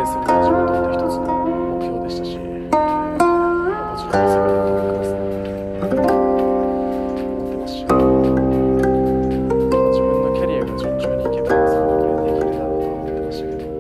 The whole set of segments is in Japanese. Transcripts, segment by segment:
イするのが自分にとって一つの目標でしたし、もちろん世界のトップクラスに思ってますし、自分のキャリアが順調にいけばそれだけできるだろうと思ってましたけど。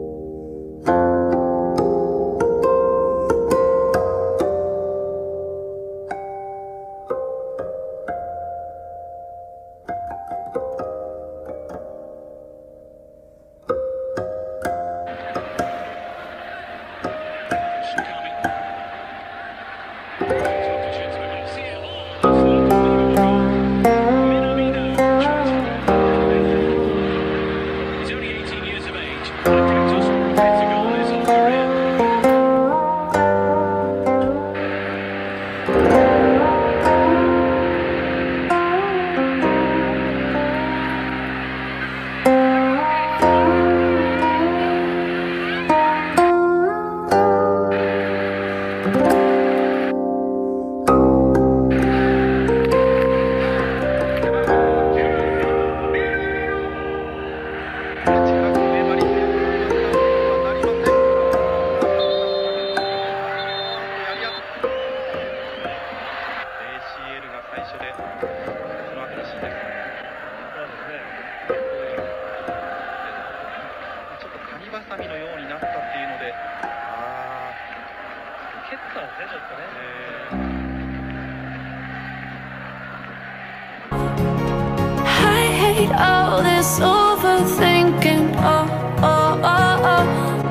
All this overthinking, oh, oh, oh, oh.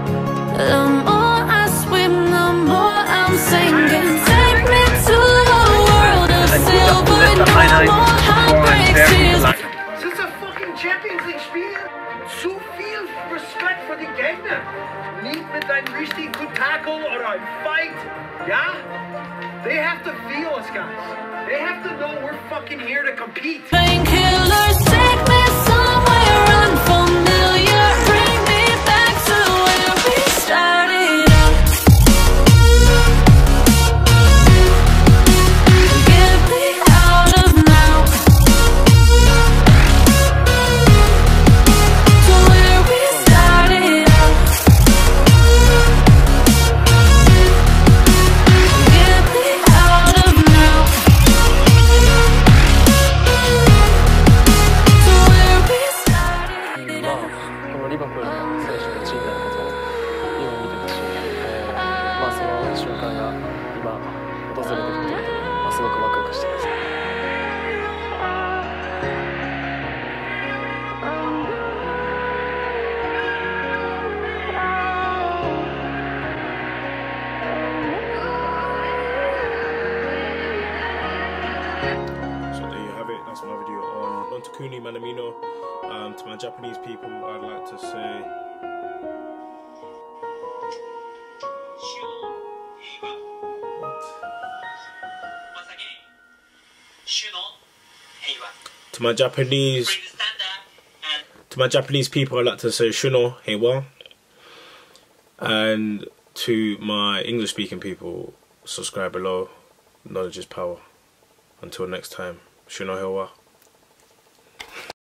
The more I swim, the more I'm sinking. Take me to a world of silver, no more heartbreak tears. Es ist ein fucking Champions League Spiel. Zu viel Respekt für die Gegner. Nicht mit einem richtig guten Tackle oder einem Fight. Ja? They have to feel us, guys. They have to know we're fucking here to compete. Painkillers, take me somewhere unfamiliar. Bring me back to where we started out. Get me out of now. To where we started out. Get me out of now. To where we started まあ out. このリバプールの選手の1位になることを今見てたし、まあその瞬間が今訪れてるっていうことで、まあ、すごくワクワクしてます。 So there you have it. That's my video on WONDERKID Minamino. To my Japanese people, I'd like to say. To my Japanese people, I'd like to say Shuno Heiwa. And to my English-speaking people, subscribe below. Knowledge is power. Until next time, Shuno Heiwa.